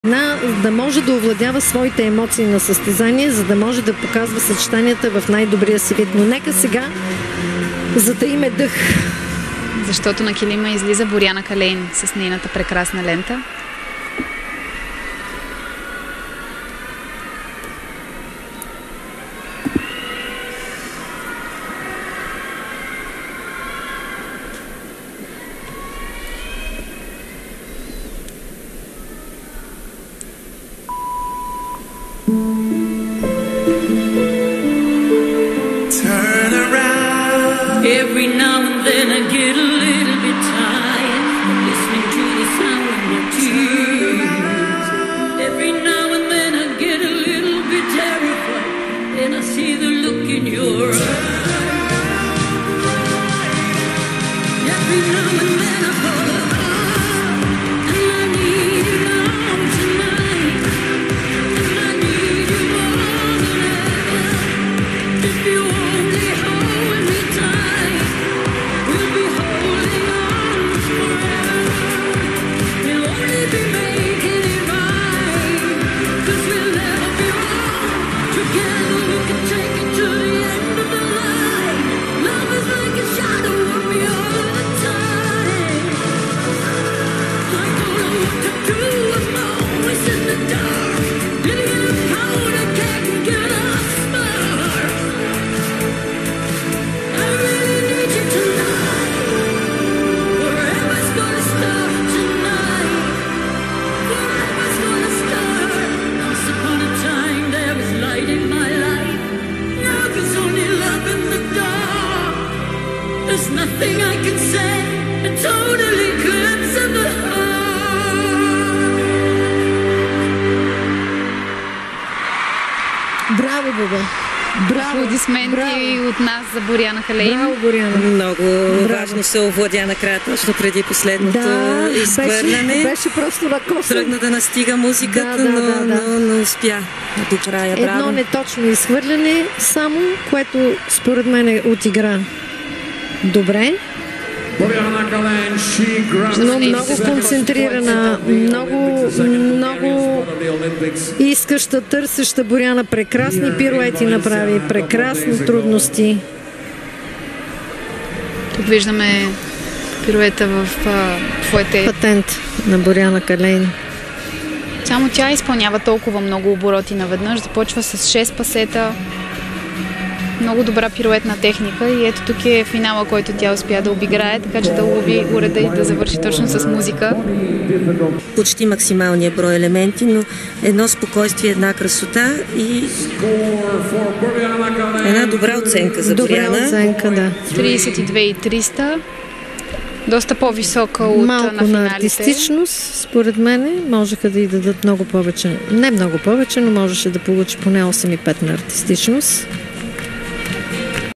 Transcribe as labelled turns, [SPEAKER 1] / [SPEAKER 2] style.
[SPEAKER 1] Да може да овладява своите емоции на състезание, за да може да показва съчетанията в най-добрия си вид. Но нека сега затаиме дъх.
[SPEAKER 2] Защото на килима излиза Боряна Калейн с нейната прекрасна лента.
[SPEAKER 3] Turn around. Every now and then I get a little bit tired of listening to the sound of your tears. Every now and then I get a little bit terrified and I see the look in your eyes. Every now and then I fall apart and I need you now tonight. And I need you more than ever. If you only hold me tight, we'll be holding on forever. We'll only be making it right, 'cause we'll never be wrong. Together we can take it to the end of the line. Love is like a shadow of me all the time. I don't know what to do, I'm always in the dark. Living in a cold, I can't get a spark. I really need you tonight. Forever's gonna start tonight. Forever's gonna start. Once upon a time there was light in my life. Now there's only love in the dark. There's nothing I can say that totally cleanses the heart.
[SPEAKER 1] Браво, Бога! Браво!
[SPEAKER 2] Аплодисменти от нас за Боряна Калейн.
[SPEAKER 1] Браво, Боряна!
[SPEAKER 4] Много важно се овладя накрая, точно преди последното изхвърляне.
[SPEAKER 1] Беше просто на коса.
[SPEAKER 4] Тръгна да настига музиката, но успя до края. Браво!
[SPEAKER 1] Едно неточно изхвърляне, само което според мен отигра добре. Но много концентрирана, много искаща, търсеща Боряна. Прекрасни пируети направи, прекрасни трудности.
[SPEAKER 2] Тук виждаме пируета в фуете.
[SPEAKER 1] Патент на Боряна Калейн.
[SPEAKER 2] Само тя изпълнява толкова много обороти наведнъж. Започва с 6 пасета. Много добра пируетна техника и ето тук е финала, който тя успя да обиграе, така че да улови уреда и да завърши точно с музика.
[SPEAKER 4] Почти максималния брой елементи, но едно спокойствие, една красота и една добра оценка за Боряна.
[SPEAKER 1] Добра оценка, да.
[SPEAKER 2] 32,300. Доста по-висока от
[SPEAKER 1] малко
[SPEAKER 2] на финалите.
[SPEAKER 1] На артистичност, според мен, можеха да й дадат много повече. Не много повече, но можеше да получи поне 8,5 на артистичност.